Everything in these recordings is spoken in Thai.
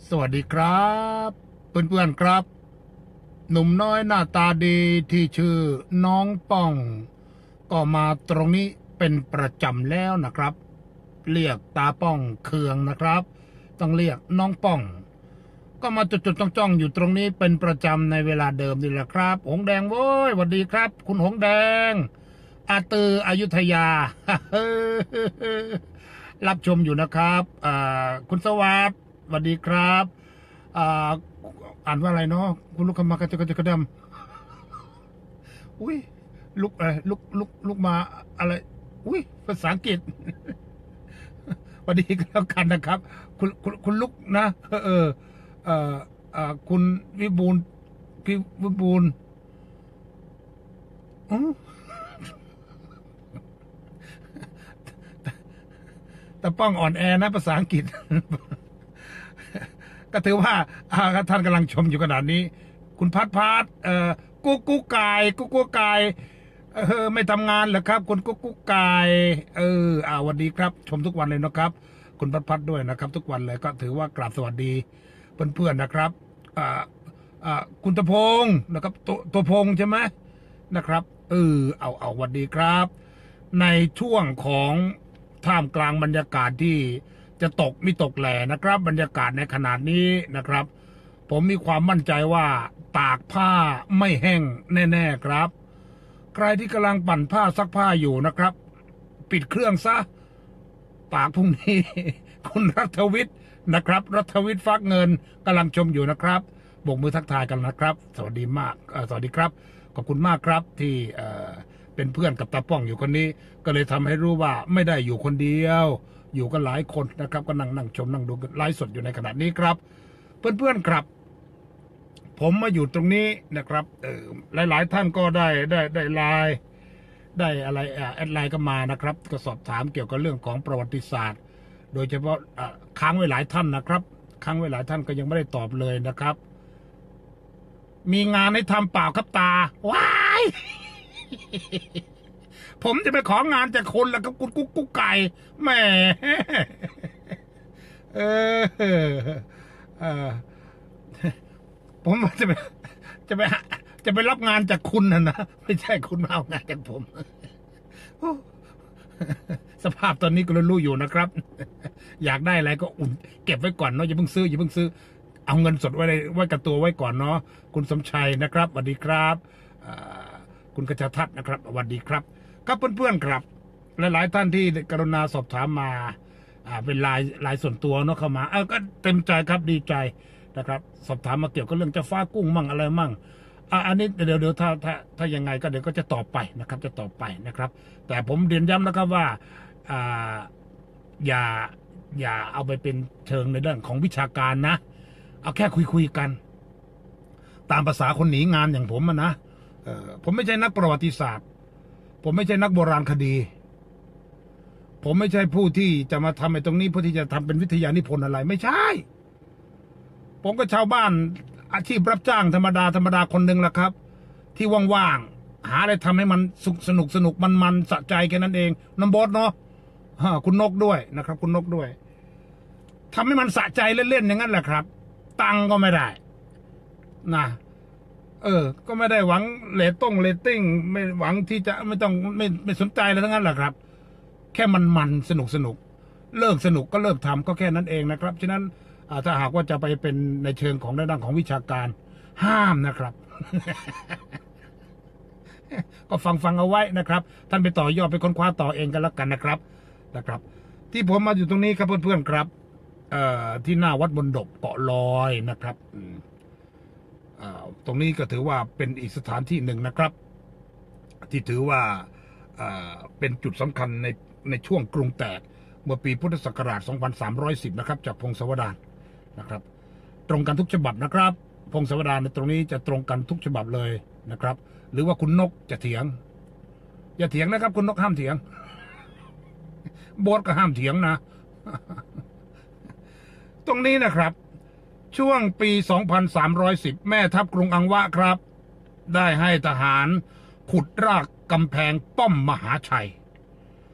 สวัสดีครับเพื่อนๆครับหนุ่มน้อยหน้าตาดีที่ชื่อน้องป้องก็มาตรงนี้เป็นประจำแล้วนะครับเรียกตาป้องเคืองนะครับต้องเรียกน้องป้องก็มาจุดๆจ้องๆอยู่ตรงนี้เป็นประจำในเวลาเดิมนี่แหละครับหงแดงโว้ยสวัสดีครับคุณหงแดงอาตืออยุธยา รับชมอยู่นะครับคุณสวัสดิ์สวัสดีครับอ่าอ่านว่าอะไรเนาะคุณลูกขมากระจะกระดำอุ้ยลุกอะไรลุกมาอะไรอุ้ยภาษาอังกฤษสวัสดีแล้วกันนะครับคุณลุกนะเออเออคุณวิบูลย์พี่วิบูลย์อ๋อแต่ป้องอ่อนแอนะภาษาอังกฤษ ก็ถือว่าท่านกำลังชมอยู่ขนาดนี้ คุณพัดกุ๊กไก่กุ๊กไก่ไม่ทำงานเหรอครับคุณกุ๊กไก่สวัสดีครับ ชมทุกวันเลยนะครับ คุณพัดด้วยนะครับ ทุกวันเลยก็ถือว่ากราบสวัสดีเพื่อนๆนะครับคุณตะพงศ์นะครับตัวพงศ์ใช่ไหมนะครับเอาสวัสดีครับ ในช่วงของท่ามกลางบรรยากาศที่จะตกไม่ตกแหล่นะครับบรรยากาศในขนาดนี้นะครับ ผมมีความมั่นใจว่าตากผ้าไม่แห้งแน่ๆครับใครที่กำลังปั่นผ้าซักผ้าอยู่นะครับ ปิดเครื่องซะตากพรุ่งนี้ คุณรัฐวิทย์นะครับรัฐวิทย์ฟักเงินกำลังชมอยู่นะครับโบกมือทักทายกันนะครับ สวัสดีมากสวัสดีครับขอบคุณมากครับที่เป็นเพื่อนกับตาป้องอยู่คนนี้ก็เลยทำให้รู้ว่าไม่ได้อยู่คนเดียวอยู่กันหลายคนนะครับก็นั่งชมนั่งดูไลฟ์สดอยู่ในขณะนี้ครับเพื่อนๆครับผมมาอยู่ตรงนี้นะครับหลายๆท่านก็ได้ไลน์ได้อะไรแอดไลน์ก็มานะครับก็สอบถามเกี่ยวกับเรื่องของประวัติศาสตร์โดยเฉพาะค้างไว้หลายท่านนะครับค้างไว้หลายท่านก็ยังไม่ได้ตอบเลยนะครับมีงานให้ทำเปล่าครับตาว้ายผมจะไปของานจากคนแล้วก็กุ๊กไก่แหมเออผมจะไปรับงานจากคุณนะไม่ใช่คุณมาเอางานจากผมสภาพตอนนี้ก็รู้อยู่นะครับอยากได้อะไรก็อุ่นเก็บไว้ก่อนเนาะอย่าเพิ่งซื้อเอาเงินสดไว้กับตัวไว้ก่อนเนาะคุณสมชัยนะครับสวัสดีครับคุณกระชทัศน์นะครับสวัสดีครับครับเพื่อนๆครับหลายๆท่านที่กรุณาสอบถามมาเป็นไลน์ส่วนตัวเนาะเข้ามาก็เต็มใจครับดีใจนะครับสอบถามมาเกี่ยวกับเรื่องเจ้าฟ้ากุ้งมั่งอะไรมั่งอันนี้เดี๋ยวถ้ายังไงก็เดี๋ยวก็จะตอบไปนะครับจะตอบไปนะครับแต่ผมเรียนย้ำนะครับว่าอย่าเอาไปเป็นเชิงในเรื่องของวิชาการนะเอาแค่คุยกันตามภาษาคนหนีงานอย่างผมนะผมไม่ใช่นักประวัติศาสตร์ผมไม่ใช่นักโบราณคดีผมไม่ใช่ผู้ที่จะมาทำไอ้ตรงนี้เพื่อที่จะทำเป็นวิทยานิพนธ์อะไรไม่ใช่ผมก็ชาวบ้านอาชีพรับจ้างธรรมดาคนหนึ่งแหละครับ ที่ว่างๆหาอะไรทำให้มันสนุกมันสะใจแค่นั้นเองน้ำบอสเนาะคุณนกด้วยนะครับคุณนกด้วยทำให้มันสะใจเล่นๆอย่างนั้นแหละครับตังก็ไม่ได้นะก็ไม่ได้หวังเรตติ้งไม่หวังที่จะไม่สนใจอะไรทั้งนั้นแหละครับแค่มันสนุกเลิกสนุกก็เลิกทำก็แค่นั้นเองนะครับฉะนั้นถ้าหากว่าจะไปเป็นในเชิงของด้านของวิชาการห้ามนะครับ ก็ฟังเอาไว้นะครับท่านไปต่อยอดไปค้นคว้าต่อเองกันแล้วกันนะครับที่ผมมาอยู่ตรงนี้ครับเพื่อนๆครับที่หน้าวัดบนดบเกาะลอยนะครับตรงนี้ก็ถือว่าเป็นอีกสถานที่หนึ่งนะครับ ที่ถือว่าเป็นจุดสำคัญในช่วงกรุงแตกเมื่อปีพุทธศักราช 2310 นะครับจากพงศาวดารนะครับ ตรงกันทุกฉบับนะครับพงศาวดารในตรงนี้จะตรงกันทุกฉบับเลยนะครับ หรือว่าคุณนกจะเถียงอย่าเถียงนะครับคุณนกห้ามเถียงโบสก็ห้ามเถียงนะ ตรงนี้นะครับช่วงปี 2310 แม่ทัพกรุงอังวะครับได้ให้ทหารขุดรากกำแพงป้อมมหาชัย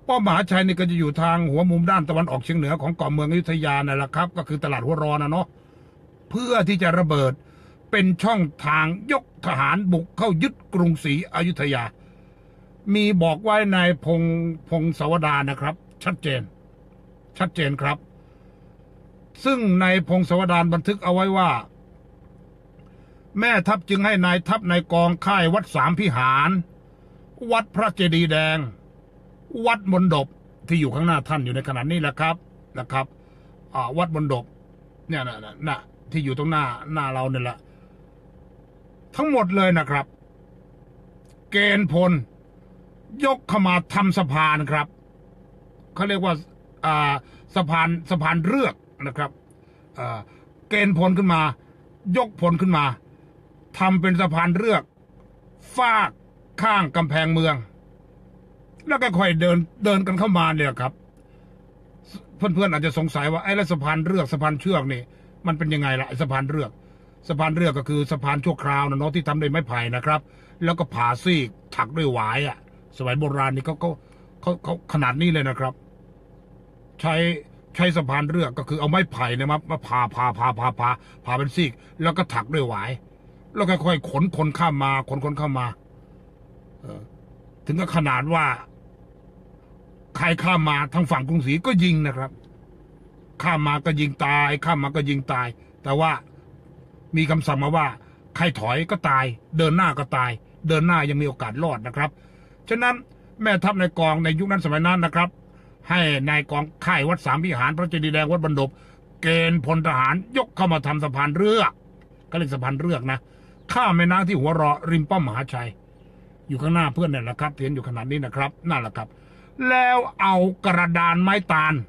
ป้อมมหาชัยนี่ก็จะอยู่ทางหัวมุมด้านตะวันออกเฉียงเหนือของเกาะเมืองอยุธยานั่นแหละครับก็คือตลาดหัวรอนะเนาะเพื่อที่จะระเบิดเป็นช่องทางยกทหารบุกเข้ายึดกรุงศรีอยุธยามีบอกไว้ในพงศาวดารนะครับ ชัดเจนครับซึ่งในพงศาวดารบันทึกเอาไว้ว่าแม่ทัพจึงให้นายทัพในกองค่ายวัดสามพิหารวัดพระเจดีย์แดงวัดมณฑปที่อยู่ข้างหน้าท่านอยู่ในขณะนี้แหละครับวัดมณฑปเนี่ยนะที่อยู่ตรงหน้าเราเนี่ยแหละทั้งหมดเลยนะครับเกณฑ์พลยกเข้ามาทำสะพานครับเขาเรียกว่าสะพานเรือกนะครับเกณฑ์พลขึ้นมายกพลขึ้นมาทำเป็นสะพานเรือกฟากข้างกำแพงเมืองแล้วก็ค่อยเดินกันเข้ามาเนี่ยครับเพื่อนๆอาจจะสงสัยว่าไอ้แล้วสะพานเรือกสะพานเชือกนี่มันเป็นยังไงล่ะสะพานเรือกก็คือสะพานชั่วคราวนะเนาะที่ทำด้วยไม้ไผ่นะครับแล้วก็ผ่าซีกถักด้วยหวายอ่ะสมัยโบราณนี่เขาขนาดนี้เลยนะครับใช้สะพานเรือกก็คือเอาไม้ไผ่เนี่ยมาผ่าเป็นซีกแล้วก็ถักด้วยหวายแล้วค่อยๆขนคนข้ามมาคนเข้ามาถึงก็ขนาดว่าใครข้ามมาทางฝั่งกรุงศรีก็ยิงนะครับข้ามมาก็ยิงตายข้ามมาก็ยิงตายแต่ว่ามีคำสั่งมาว่าใครถอยก็ตายเดินหน้าก็ตายเดินหน้ายังมีโอกาสรอดนะครับฉะนั้นแม่ทัพในกองในยุคนั้นสมัยนั้นนะครับให้นายกองค่ายวัดสามพิหารพระเจดีย์แดงวัดบรรดบเกณฑ์พลทหารยกเข้ามาทำสะพานเรือกก็เรียกสะพานเรือกนะข้ามแม่น้ำที่หัวรอริมป้อมมหาชัยอยู่ข้างหน้าเพื่อนเนี่ยแหละครับเห็นอยู่ขนาดนี้นะครับนั่นแหละครับแล้วเอากระดานไม้ตาล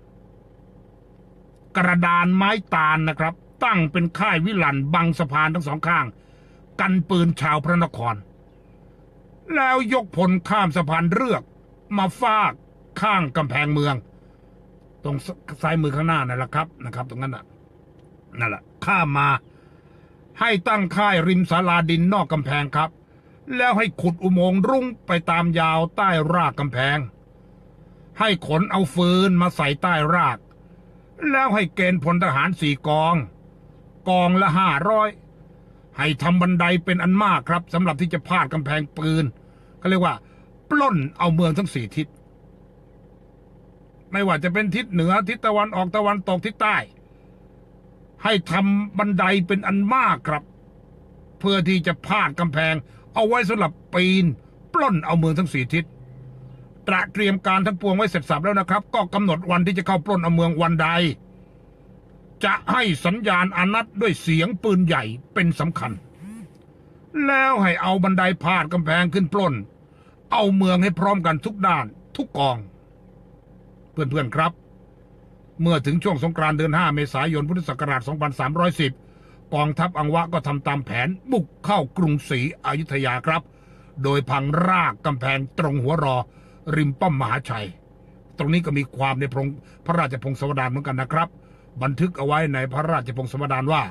นะครับตั้งเป็นค่ายวิลันบังสะพานทั้งสองข้างกันปืนชาวพระนครแล้วยกพลข้ามสะพานเรือกมาฟากข้างกำแพงเมืองตรงซ้ายมือข้างหน้านั่นแหละครับตรงนั้นนั่นแหละข้ามมาให้ตั้งค่ายริมศาลาดินนอกกำแพงครับแล้วให้ขุดอุโมงค์รุ้งไปตามยาวใต้รากกำแพงให้ขนเอาฟืนมาใส่ใต้รากแล้วให้เกณฑ์พลทหาร4 กองละ500ให้ทำบันไดเป็นอันมากครับสำหรับที่จะพาดกำแพงปืนเขาเรียกว่าปล้นเอาเมืองทั้ง4 ทิศไม่ว่าจะเป็นทิศเหนือทิศตะวันออกตะวันตกทิศใต้ให้ทำบันไดเป็นอันมากครับเพื่อที่จะพาดกำแพงเอาไว้สำหรับปีนปล้นเอาเมืองทั้ง4 ทิศตระเตรียมการทั้งปวงไว้เสร็จสับแล้วนะครับก็กำหนดวันที่จะเข้าปล้นเอาเมืองวันใดจะให้สัญญาณอานัตด้วยเสียงปืนใหญ่เป็นสำคัญแล้วให้เอาบันไดพาดกำแพงขึ้นปล้นเอาเมืองให้พร้อมกันทุกด้านทุกกองเพื่อนๆครับเมื่อถึงช่วงสงกรานต์เดือน5 เมษายนพุทธศักราช 2310กองทัพอังวะก็ทำตามแผนบุกเข้ากรุงศรีอยุธยาครับโดยพังรากกำแพงตรงหัวรอริมป้อมมหาชัยตรงนี้ก็มีความในพระราชพงศาวดารเหมือนกันนะครับบันทึกเอาไว้ในพระราชพงศาวดารว่า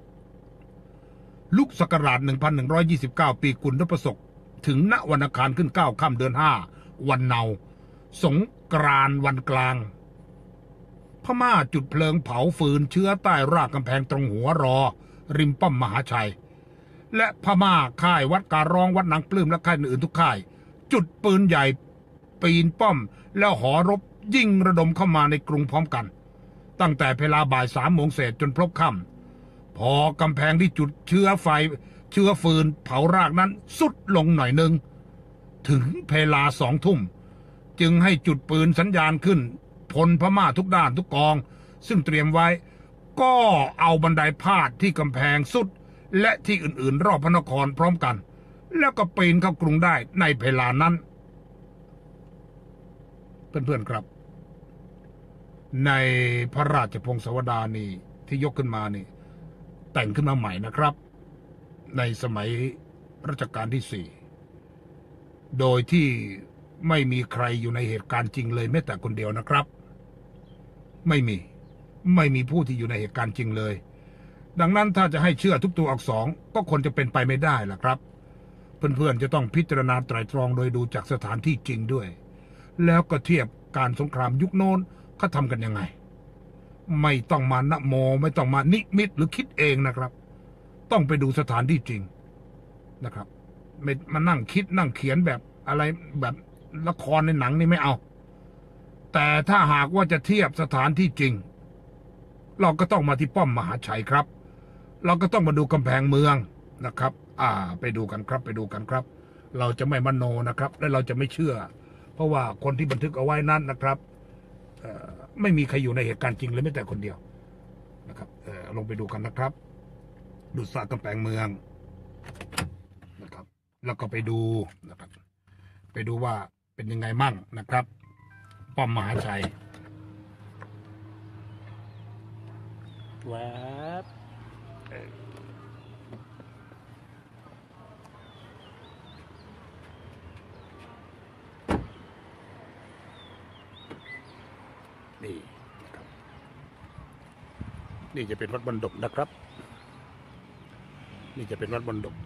ลุกศักราช 1129 ปีกุลนพศกถึงณวันอังคารขึ้น9 ค่ำเดือน5วันเนาสงกรานต์วันกลางพม่าจุดเพลิงเผาฟืนเชื้อใต้รากกำแพงตรงหัวรอริมป้อมมหาชัยและพม่าค่ายวัดการร้องวัดนางปลื้มและค่ายอื่นทุกค่ายจุดปืนใหญ่ปีนป้อมแล้วหอรบยิงระดมเข้ามาในกรุงพร้อมกันตั้งแต่เวลาบ่าย3 โมงเศษจนพลบค่ำพอกำแพงที่จุดเชื้อฟืนเผารากนั้นสุดลงหน่อยนึงถึงเวลา2 ทุ่มจึงให้จุดปืนสัญญาณขึ้นพลพม่าทุกด้านทุกกองซึ่งเตรียมไว้ก็เอาบันไดพาดที่กำแพงสุดและที่อื่นๆรอบพระนครพร้อมกันแล้วก็ปีนเข้ากรุงได้ในเวลานั้นเพื่อนๆครับในพระราชพงศาวดารนี่ที่ยกขึ้นมานี่แต่งขึ้นมาใหม่นะครับในสมัยรัชกาลที่4โดยที่ไม่มีใครอยู่ในเหตุการณ์จริงเลยแม้แต่คนเดียวนะครับไม่มีผู้ที่อยู่ในเหตุการณ์จริงเลยดังนั้นถ้าจะให้เชื่อทุกตัวอักษรก็ควรจะเป็นไปไม่ได้ล่ะครับเพื่อนๆจะต้องพิจารณาไตร่ตรองโดยดูจากสถานที่จริงด้วยแล้วก็เทียบการสงครามยุคโน้นเขาทำกันยังไงไม่ต้องมานะโมไม่ต้องมานิมิตหรือคิดเองนะครับ ต้องไปดูสถานที่จริงนะครับไม่มานั่งคิดนั่งเขียนแบบอะไรแบบละครในหนังนี่ไม่เอาแต่ถ้าหากว่าจะเทียบสถานที่จริงเราก็ต้องมาที่ป้อมมหาชัยครับเราก็ต้องมาดูกำแพงเมืองนะครับไปดูกันครับไปดูกันครับเราจะไม่มโนนะครับและเราจะไม่เชื่อเพราะว่าคนที่บันทึกเอาไว้นั้นนะครับไม่มีใครอยู่ในเหตุการณ์จริงเลยแม้แต่คนเดียวนะครับลงไปดูกันนะครับดูสระกำแพงเมืองนะครับแล้วก็ไปดูนะครับไปดูว่าเป็นยังไงมั่งนะครับป้อมมหาชัยแวบนี่นะครับนี่จะเป็นวัดบรรดกนะครับนี่จะเป็นวัดบรรดก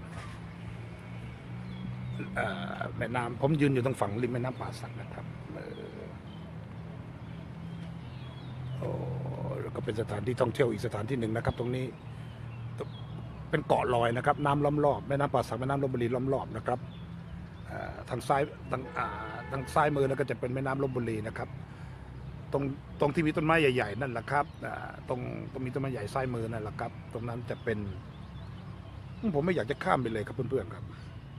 แม่น้ำผมยืนอยู่ตรงฝั่งริมแม่น้ำป่าสักนะครับแล้วก็เป็นสถานที่ท่องเที่ยวอีกสถานที่หนึ่งนะครับ ตรงนี้เป็นเกาะลอยนะครับน้ำล้อมรอบแม่น้ำป่าสักแม่น้ำลพบุรีล้อมรอบนะครับทางซ้ายทางซ้ายมือแล้วก็จะเป็นแม่น้ำลพบุรีนะครับตรงที่มีต้นไม้ใหญ่ๆนั่นแหละครับตรงมีต้นไม้ใหญ่ซ้ายมือนั่นแหละครับตรงนั้นจะเป็นผมไม่อยากจะข้ามไปเลยครับเพื่อนๆครับ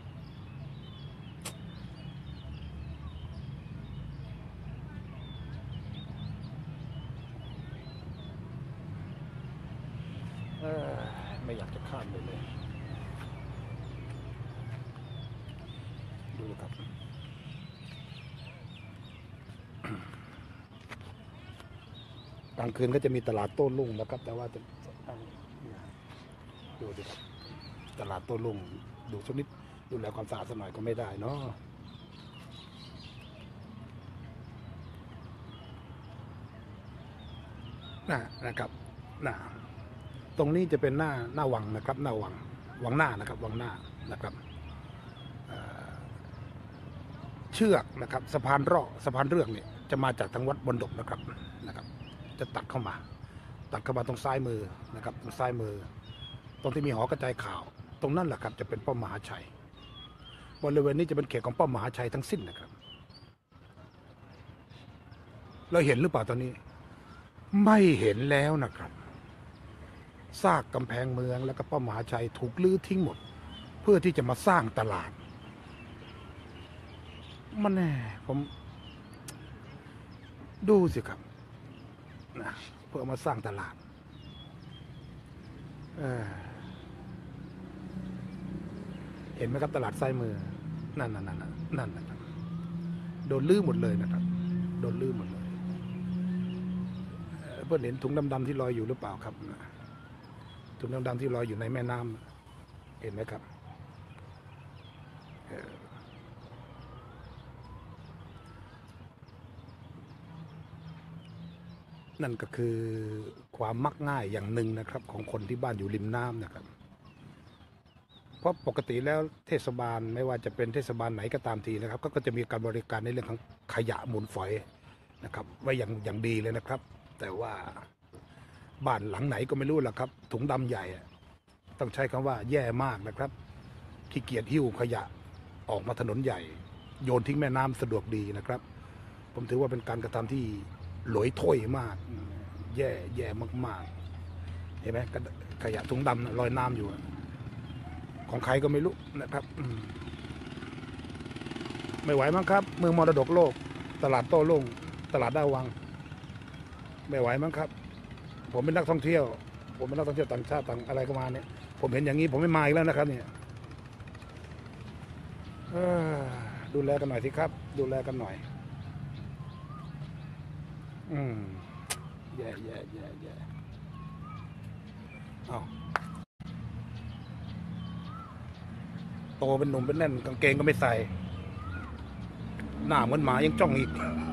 ไม่อยากจะข้ามไปเลยดูครับกลางคืนก็จะมีตลาดโต้รุ่งนะครับแต่ว่าจะดูดิครับตลาดโต้รุ่งดูสักนิดดูแลความสะอาดสักหน่อยก็ไม่ได้เนาะนะครับตรงนี้จะเป็นหน้าวังนะครับหน้าวังหน้านะครับวังหน้านะครับเชือกนะครับสะพานเรื่องเนี่ยจะมาจากทางวัดบรรดกนะครับจะตัดเข้ามาตรงซ้ายมือนะครับตรงซ้ายมือตรงที่มีหอกระจายข่าวตรงนั้นแหละครับจะเป็นป้อมมหาชัยบริเวณนี้จะเป็นเขตของป้อมมหาชัยทั้งสิ้นนะครับเราเห็นหรือเปล่าตอนนี้ไม่เห็นแล้วนะครับซากกำแพงเมืองแล้วก็ป้อมมหาชัยถูกลื้อทิ้งหมดเพื่อที่จะมาสร้างตลาดมันแน่ผมดูสิครับเพื่อมาสร้างตลาดเห็นไหมครับตลาดซ้ายมือนั่นนะครับโดนลื้อหมดเลยนะครับโดนลื้อหมดเลยเพื่อนเห็นถุงดำๆที่ลอยอยู่หรือเปล่าครับถุงดำๆที่ลอยอยู่ในแม่น้ำเห็นไหมครับนั่นก็คือความมักง่ายอย่างหนึ่งนะครับของคนที่บ้านอยู่ริมน้ำนะครับเพราะปกติแล้วเทศบาลไม่ว่าจะเป็นเทศบาลไหนก็ตามทีนะครับก็จะมีการบริการในเรื่องของขยะมูลฝอยนะครับไว้อย่างดีเลยนะครับแต่ว่าบ้านหลังไหนก็ไม่รู้แหละครับถุงดำใหญ่ต้องใช้คำว่าแย่มากนะครับขี้เกียจหิ้วขยะออกมาถนนใหญ่โยนทิ้งแม่น้ำสะดวกดีนะครับผมถือว่าเป็นการกระทำที่หลอยถ้วยมากแย่มากๆเห็นไหมขยะถุงดำลอยน้ำอยู่ของใครก็ไม่รู้นะครับไม่ไหวมั้งครับเมืองมรดกโลกตลาดโต้รุ่งตลาดด้าวังไม่ไหวมั้งครับผมเป็นนักท่องเที่ยวต่างชาติต่างอะไรก็มาเนี่ยผมเห็นอย่างนี้ผมไม่มาอีกแล้วนะครับเนี่ยดูแลกันหน่อยสิครับดูแลกันหน่อยแย่เอาโตเป็นหนุ่มเป็นแน่นกางเกงก็ไม่ใส่หน้าเหมือนหมายังจ้องอีก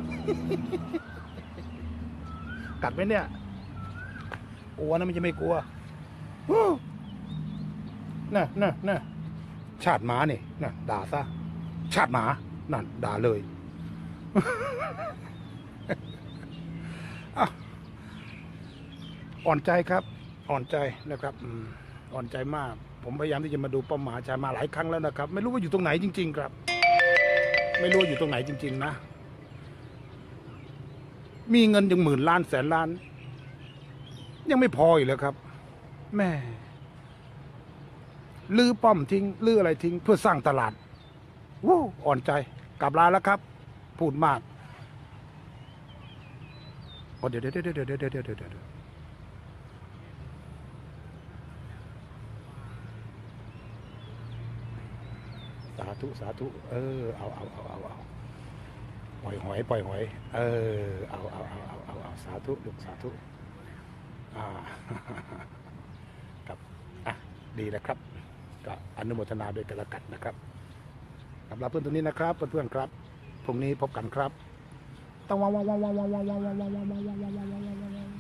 กัดไหมเนี่ยกลัวนะมันจะไม่กลัวน่ะชาติหมานี่น่ะด่าซะชาติหมานั่นด่าเลยอ่ะอ่อนใจครับ อ่อนใจนะครับอ่อนใจมาก ผมพยายามที่จะมาดูป้อมมหาชัยมาหลายครั้งแล้วนะครับ ไม่รู้ว่าอยู่ตรงไหนจริง ๆ ครับ ไม่รู้ว่าอยู่ตรงไหนจริง ๆ นะ มีเงินยังหมื่นล้านแสนล้าน ยังไม่พออีกเลยครับ แม่ลื้อป้อมทิ้งลื้ออะไรทิ้งเพื่อสร้างตลาดวู้อ่อนใจกลับลาแล้วครับ พูดมากเดี๋ยวสาธุสาธุเอาปล่อยหอยปล่อยหอยเอาสาธุลูกสาธุครับดีแล้วครับก็อนุโมทนาด้วยกันละกันนะครับกับลาเพื่อนตรงนี้นะครับเพื่อนๆครับพรุ่งนี้พบกันครับต้องว้าว